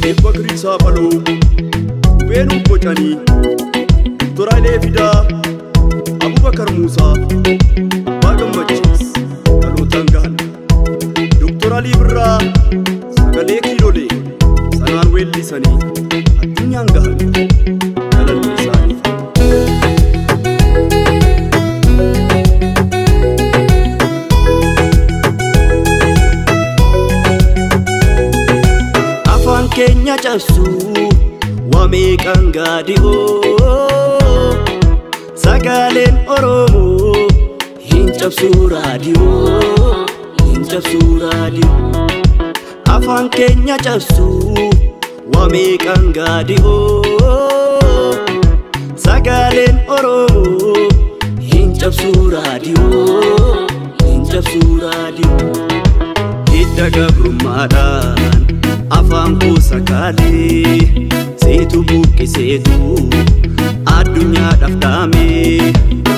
Bakri Sapalo, Venu Bojani, Torale Vida, Abubakar Musa, Bagam Machis, Alutangan, Dr. Ali Bra, Sagale Kilole, Sanan Welli Sani, Atinyangan, Alan Sani. Afan Kenya Jasu, Wame Kangadio, Sagalen Oromo, Hinchapsu Radio, Hinchapsu Radio. Afan Kenya Jasu, Wame Kangadio, Sagalen Oromo, Hinchapsu Radio, Hinchapsu Radio. Hidda Gabrumadan, Afan ko sakale, seetu buqqi seetu addunyaa dhafdame.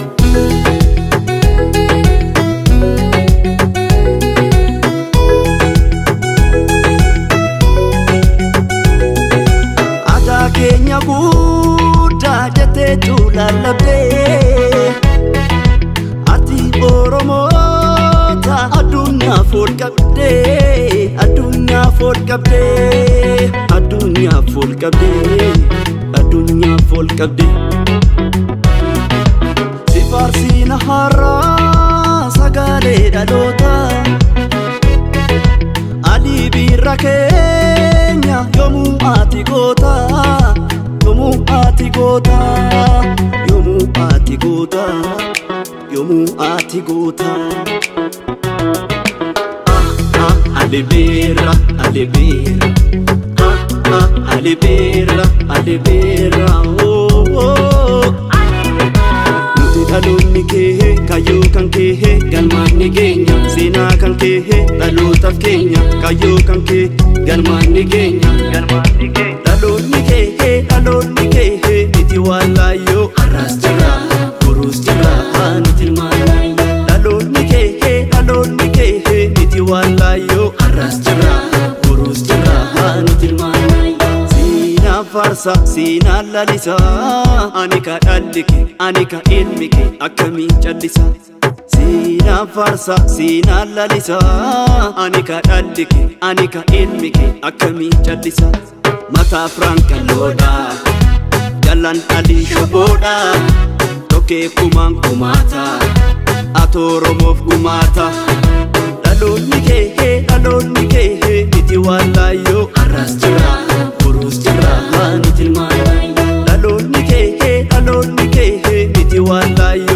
Aadaa keenya guddaa jetteetu lallabdee, ati Oromoota addunyaaf ol qabdee, addunyaaf ol qabdee, addunyaaf ol qabdee, addunyaaf ol qabdee. Si faarsiina har'aa sagalee dhaloota, Ali Birra keenya yoomuu ati goota, yoomuu ati goota, yoomuu ati goota, yoomuu ati goota. Ali Birra, Ali Birra, Ali Birra, Ali Birra, oh oh. Nuti dhaloonni kee kayyoo kan kee galmaanni keenya, seenaa kan kee dhalootaaf keenya kayyoo kan kee galmaanni keenya, galmaanni keenya. Dhaloonni kee niti wallaayyoo arraas jira, boruus jira, niti ilmaanayyo. Dhaloonni kee niti wallaayyoo arraas jira, boruus jira, niti ilmaanayyo. Siinaan faarsa, siinaan lalisa, ani ka dhalli kee, ani ka ilmi kee akkamiin callisa. Siinaan faarsa, siinaan lalisa, ani ka dhalli kee, ani ka ilmi kee akkamiin callisa. Mataa Frankan Loda, Jalan Ali Shoboda, Toke Kuman Kumata, Atoromof Kumata. Dhaloonni kee niti wallaayyoo arraas jira, boruus jira, niti ilmaanayyo. Dhaloonni kee niti wallaayyoo